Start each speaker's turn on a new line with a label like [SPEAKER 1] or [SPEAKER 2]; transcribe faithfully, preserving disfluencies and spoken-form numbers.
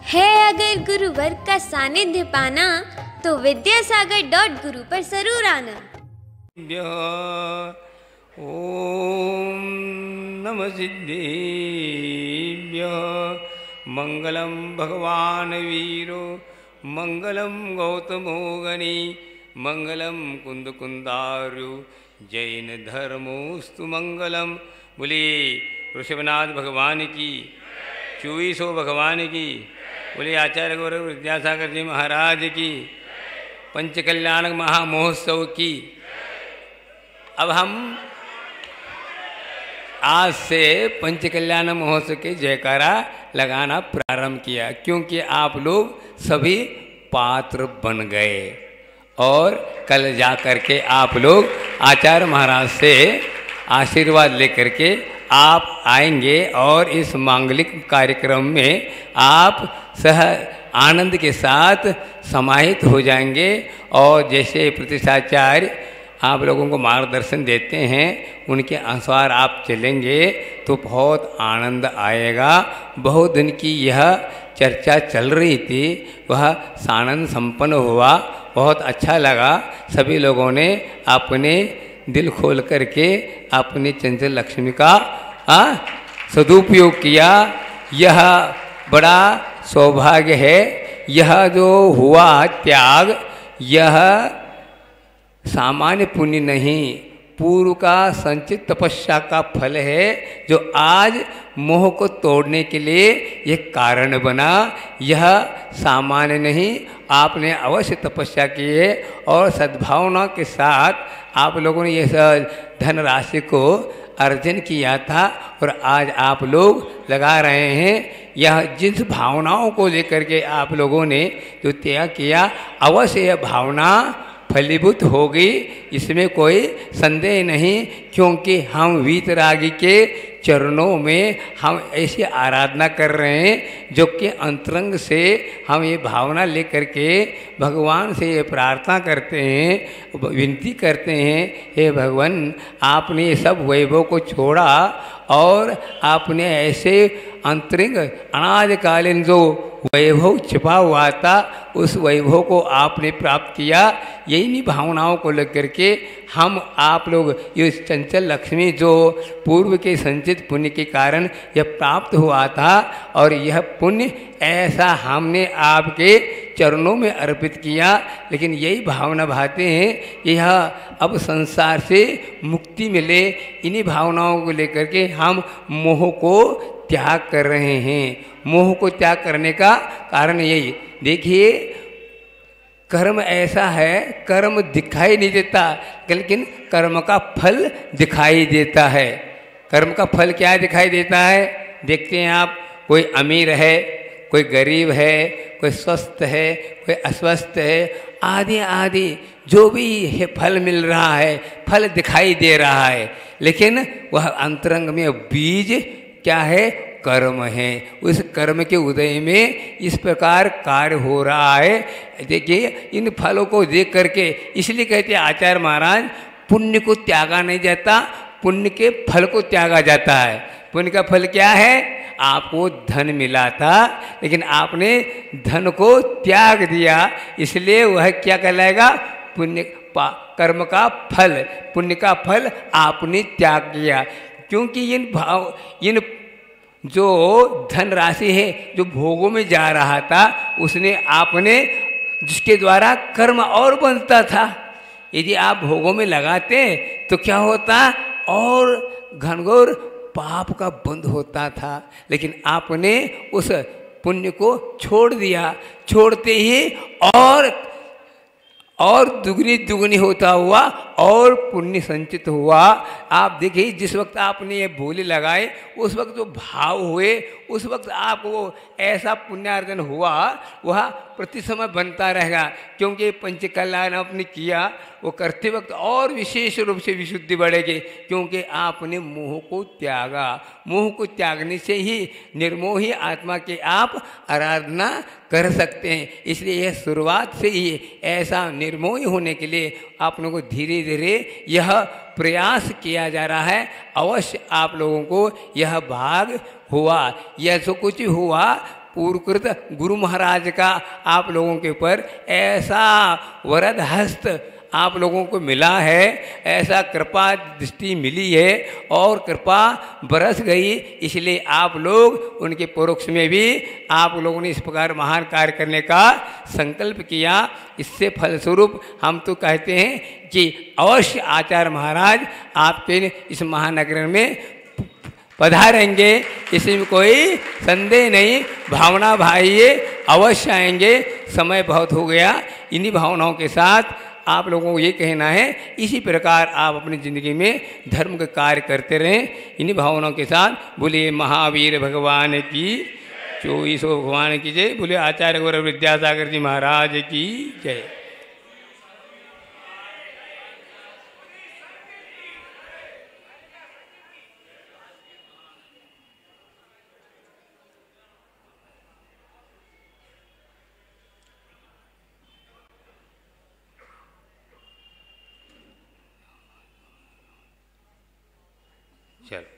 [SPEAKER 1] है अगर गुरुवर का सानिध्य पाना तो विद्यासागर डॉट गुरु पर जरूर आना।
[SPEAKER 2] ओम नमः सिद्धेभ्यः। मंगलम भगवान वीरो मंगलम गौतमो गणी मंगलम कुंद कुंदारु जैन धर्मोस्तु मंगलम। बोले ऋषभनाथ भगवान की, चौबीसों भगवान की, बोले आचार्य गौरव विद्यासागर जी महाराज की, पंचकल्याणक महामहोत्सव की। अब हम आज से पंचकल्याण महोत्सव के जयकारा लगाना प्रारंभ किया, क्योंकि आप लोग सभी पात्र बन गए और कल जा कर के आप लोग आचार्य महाराज से आशीर्वाद लेकर के आप आएंगे और इस मांगलिक कार्यक्रम में आप सह आनंद के साथ समाहित हो जाएंगे। और जैसे प्रतिष्ठाचार्य आप लोगों को मार्गदर्शन देते हैं उनके अनुसार आप चलेंगे तो बहुत आनंद आएगा। बहुत दिन की यह चर्चा चल रही थी, वह सानंद संपन्न हुआ, बहुत अच्छा लगा। सभी लोगों ने अपने दिल खोल करके अपनी चंचल लक्ष्मी का आ, सदुपयोग किया। यह बड़ा सौभाग्य है। यह जो हुआ त्याग, यह सामान्य पुण्य नहीं, पूर्व का संचित तपस्या का फल है, जो आज मोह को तोड़ने के लिए एक कारण बना। यह सामान्य नहीं, आपने अवश्य तपस्या की है और सद्भावना के साथ आप लोगों ने यह धनराशि को अर्जन किया था और आज आप लोग लगा रहे हैं। यह जिस भावनाओं को लेकर के आप लोगों ने जो त्याग किया, अवश्य यह भावना फलीभूत होगी, इसमें कोई संदेह नहीं। क्योंकि हम वीतरागी के चरणों में हम ऐसी आराधना कर रहे हैं जो कि अंतरंग से हम ये भावना लेकर के भगवान से ये प्रार्थना करते हैं, विनती करते हैं, हे भगवान आपने ये सब वैभव को छोड़ा और आपने ऐसे अंतरिंग अनादिकालीन जो वैभव छिपा हुआ था उस वैभव को आपने प्राप्त किया। यही भावनाओं को लेकर के हम आप लोग ये चंचल लक्ष्मी जो पूर्व के संचित पुण्य के कारण यह प्राप्त हुआ था और यह पुण्य ऐसा हमने आपके चरणों में अर्पित किया। लेकिन यही भावना भाते हैं, यह अब संसार से मुक्ति मिले, इन्हीं भावनाओं को लेकर के हम मोह को त्याग कर रहे हैं। मोह को त्याग करने का कारण यही, देखिए कर्म ऐसा है, कर्म दिखाई नहीं देता लेकिन कर्म का फल दिखाई देता है। कर्म का फल क्या दिखाई देता है? देखते हैं आप, कोई अमीर है, कोई गरीब है, कोई स्वस्थ है, कोई अस्वस्थ है, आदि आदि जो भी है फल मिल रहा है, फल दिखाई दे रहा है, लेकिन वह अंतरंग में बीज क्या है? कर्म है। उस कर्म के उदय में इस प्रकार कार्य हो रहा है। देखिए इन फलों को देख करके इसलिए कहते हैं आचार्य महाराज, पुण्य को त्यागा नहीं जाता, पुण्य के फल को त्यागा जाता है। पुण्य का फल क्या है? आपको धन मिला था लेकिन आपने धन को त्याग दिया, इसलिए वह क्या कहलाएगा? पुण्य कर्म का फल, पुण्य का फल आपने त्याग किया। क्योंकि इन भाव इन जो धन राशि है जो भोगों में जा रहा था, उसने आपने जिसके द्वारा कर्म और बनता था, यदि आप भोगों में लगाते तो क्या होता? और घनघोर पाप का बंध होता था। लेकिन आपने उस पुण्य को छोड़ दिया, छोड़ते ही और और दुगनी दुगनी होता हुआ और पुण्य संचित हुआ। आप देखिए जिस वक्त आपने ये बोली लगाए उस वक्त जो भाव हुए, उस वक्त आपको ऐसा पुण्यार्जन हुआ, वह प्रति समय बनता रहेगा। क्योंकि पंचकल्याण आपने किया, वो करते वक्त और विशेष रूप से विशुद्धि बढ़ेगी, क्योंकि आपने मोह को त्यागा। मोह को त्यागने से ही निर्मोही आत्मा के आप आराधना कर सकते हैं। इसलिए यह शुरुआत से ही ऐसा निर्मोही होने के लिए आप लोगों को धीरे धीरे यह प्रयास किया जा रहा है। अवश्य आप लोगों को यह भाग हुआ, यह जो कुछ हुआ पूर्वकृत गुरु महाराज का आप लोगों के ऊपर ऐसा वरद हस्त आप लोगों को मिला है, ऐसा कृपा दृष्टि मिली है और कृपा बरस गई, इसलिए आप लोग उनके परोक्ष में भी आप लोगों ने इस प्रकार महान कार्य करने का संकल्प किया। इससे फलस्वरूप हम तो कहते हैं कि अवश्य आचार्य महाराज आपके इस महानगर में पधारेंगे, इसमें कोई संदेह नहीं। भावना भाई ये अवश्य आएंगे। समय बहुत हो गया, इन्हीं भावनाओं के साथ आप लोगों को ये कहना है, इसी प्रकार आप अपनी ज़िंदगी में धर्म का कार्य करते रहें। इन्हीं भावनाओं के साथ बोलिए महावीर भगवान की चौबीसों भगवान की जय, बोलिए आचार्य गौरव विद्यासागर जी महाराज की जय। चलो।